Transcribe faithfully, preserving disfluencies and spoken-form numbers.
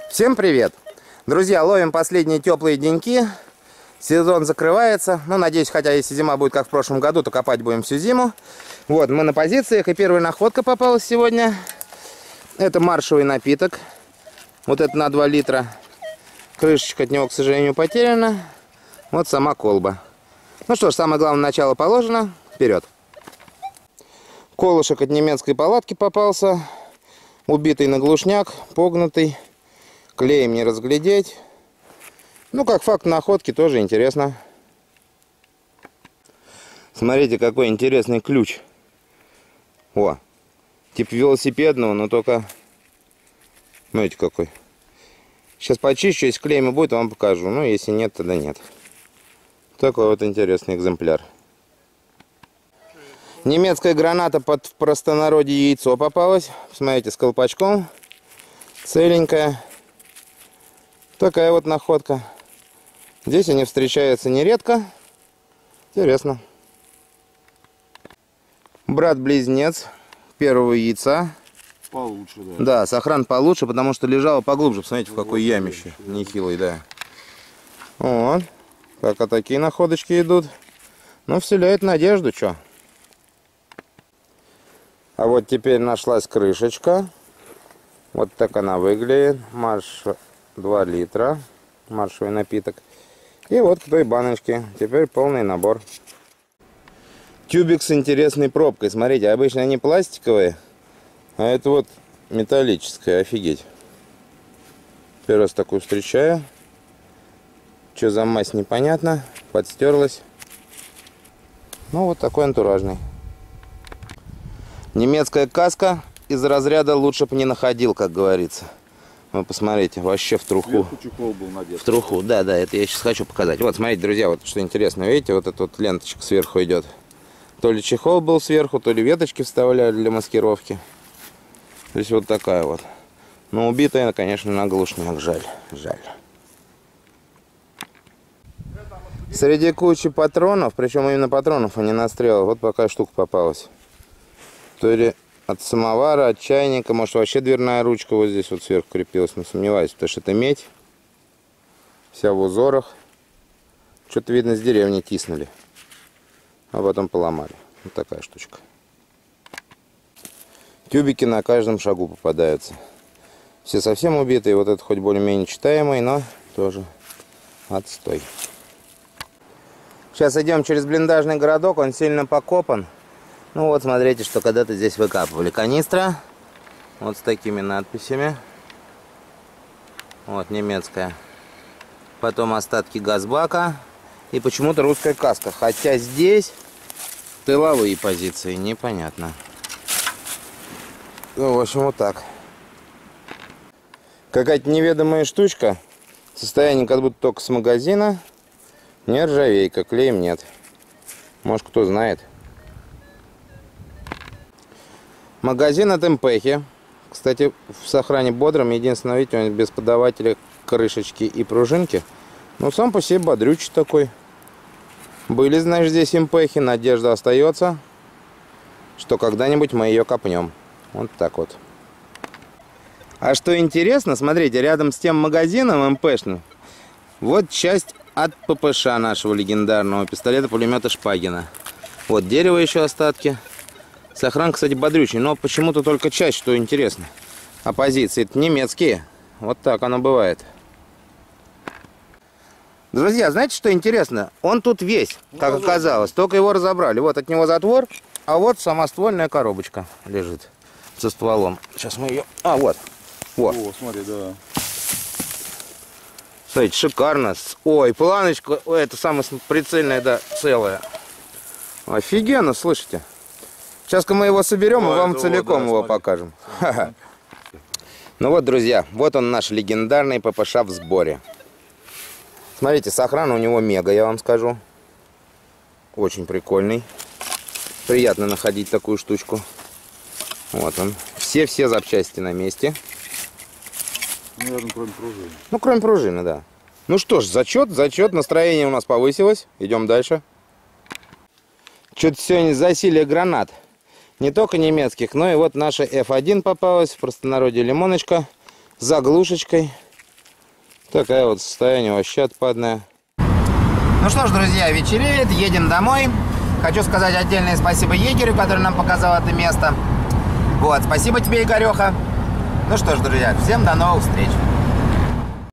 Всем привет! Друзья, ловим последние теплые деньки. Сезон закрывается. Ну, надеюсь, хотя если зима будет как в прошлом году, то копать будем всю зиму. Вот, мы на позициях, и первая находка попалась сегодня. Это маршевый напиток. Вот это на два литра. Крышечка от него, к сожалению, потеряна. Вот сама колба. Ну что ж, самое главное, начало положено. Вперед! Колышек от немецкой палатки попался. Убитый на глушняк, погнутый. Клеем не разглядеть. Ну, как факт находки, тоже интересно. Смотрите, какой интересный ключ. О, тип велосипедного, но только... Смотрите, какой. Сейчас почищу, если клеем будет, вам покажу. Ну, если нет, тогда нет. Такой вот интересный экземпляр. Немецкая граната под в простонародье яйцо попалась. Смотрите, с колпачком. Целенькая. Такая вот находка. Здесь они встречаются нередко. Интересно. Брат-близнец первого яйца. Получше, да. Да, сохран получше, потому что лежала поглубже. Посмотрите, в какой ямище. Нехилый, да. Вот. Пока такие находочки идут. Ну, вселяет надежду, что. А вот теперь нашлась крышечка. Вот так она выглядит. Марш два литра. Маршевый напиток. И вот к той баночке. Теперь полный набор. Тюбик с интересной пробкой. Смотрите, обычно они пластиковые. А это вот металлическая. Офигеть. Первый раз такую встречаю. Что за мазь, непонятно. Подстерлась. Ну, вот такой антуражный. Немецкая каска из разряда лучше бы не находил, как говорится. Вы посмотрите, вообще в труху. Чехол был надет. В труху, да, да, это я сейчас хочу показать. Вот, смотрите, друзья, вот что интересно, видите, вот эта вот ленточка сверху идет. То ли чехол был сверху, то ли веточки вставляли для маскировки. То есть вот такая вот. Но убитая, конечно, на глушняк, жаль, жаль. Среди кучи патронов, причем именно патронов, а не настрелов, вот такая штука попалась. То ли от самовара, от чайника, может вообще дверная ручка вот здесь вот сверху крепилась, но сомневаюсь, потому что это медь. Вся в узорах. Что-то видно с деревни тиснули. А потом поломали. Вот такая штучка. Тюбики на каждом шагу попадаются. Все совсем убитые, вот этот хоть более-менее читаемый, но тоже отстой. Сейчас идем через блиндажный городок, он сильно покопан. Ну вот, смотрите, что когда-то здесь выкапывали. Канистра. Вот с такими надписями. Вот, немецкая. Потом остатки газбака. И почему-то русская каска. Хотя здесь тыловые позиции. Непонятно. Ну, в общем, вот так. Какая-то неведомая штучка. Состояние как будто только с магазина. Не ржавейка, клеем нет. Может, кто знает. Магазин от Мпехи. Кстати, в сохране бодром. Единственное, видите, он без подавателя, крышечки и пружинки. Но сам по себе бодрючий такой. Были, значит, здесь Мпехи. Надежда остается, что когда-нибудь мы ее копнем. Вот так вот. А что интересно, смотрите, рядом с тем магазином МПшным, вот часть от ППШ нашего легендарного пистолета-пулемета Шпагина. Вот дерево еще остатки. Сохран, кстати, бодрючий, но почему-то только часть, что интересно. А позиции-то немецкие. Вот так оно бывает. Друзья, знаете, что интересно? Он тут весь, как оказалось. Только его разобрали. Вот от него затвор, а вот самоствольная коробочка лежит со стволом. Сейчас мы ее... А, вот. Вот. О, смотри, да. Смотрите, шикарно. Ой, планочка, ой, это самая прицельная, да, целая. Офигенно, слышите? Сейчас-ка мы его соберем, Ой, и вам целиком да, его смотри. покажем. Ха-ха. Ну вот, друзья, вот он наш легендарный ППШ в сборе. Смотрите, сохран у него мега, я вам скажу. Очень прикольный. Приятно находить такую штучку. Вот он. Все-все запчасти на месте. Наверное, кроме пружины. Ну, кроме пружины, да. Ну что ж, зачет, зачет. Настроение у нас повысилось. Идем дальше. Что-то сегодня засилие гранат. Не только немецких, но и вот наша эф один попалась, в простонародье лимоночка, с заглушечкой. Такая вот состояние вообще отпадное. Ну что ж, друзья, вечереет, едем домой. Хочу сказать отдельное спасибо егерю, который нам показал это место. Вот, спасибо тебе, Игореха. Ну что ж, друзья, всем до новых встреч.